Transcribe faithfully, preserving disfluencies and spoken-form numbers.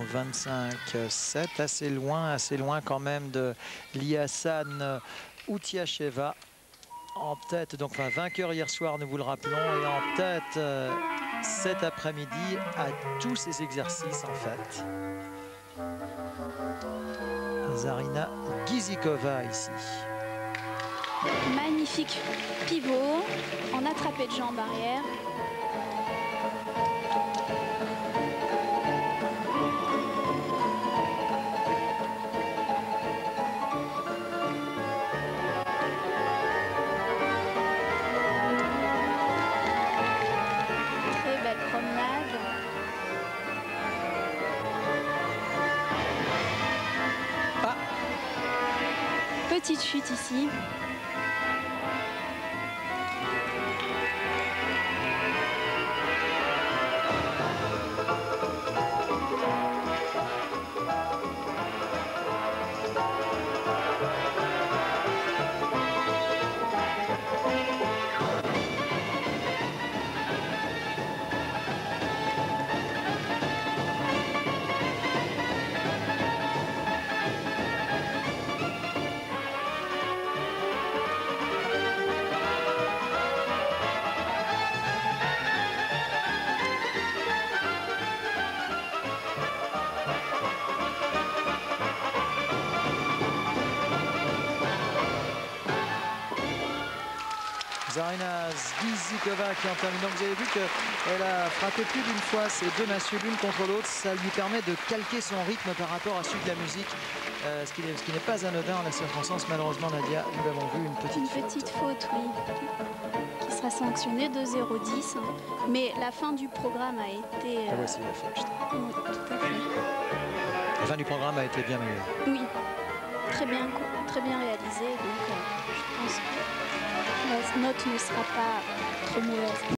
vingt-cinq sept, assez loin, assez loin quand même de Liasan Outiacheva. En tête, donc enfin, vainqueur hier soir, nous vous le rappelons, et en tête euh, cet après-midi à tous ces exercices en fait. Zarina Gizikova ici. Magnifique pivot en attrapé de jambe arrière. Très belle promenade. Ah. Petite chute ici. Zarina Gizikova qui en termine. Donc vous avez vu qu'elle a frappé plus d'une fois ces deux massieux l'une contre l'autre. Ça lui permet de calquer son rythme par rapport à celui de la musique, euh, ce qui n'est pas anodin en la circonstance. Malheureusement, Nadia, nous l'avons vu, une petite Une faute. petite faute, oui, qui sera sanctionnée de zéro dix. Mais la fin du programme a été... Ah, voici la faute. Oui, tout à fait. La fin du programme a été bien meilleure. Oui, très bien, très bien réalisé. Donc, euh, je pense que la note ne sera pas trop mauvaise.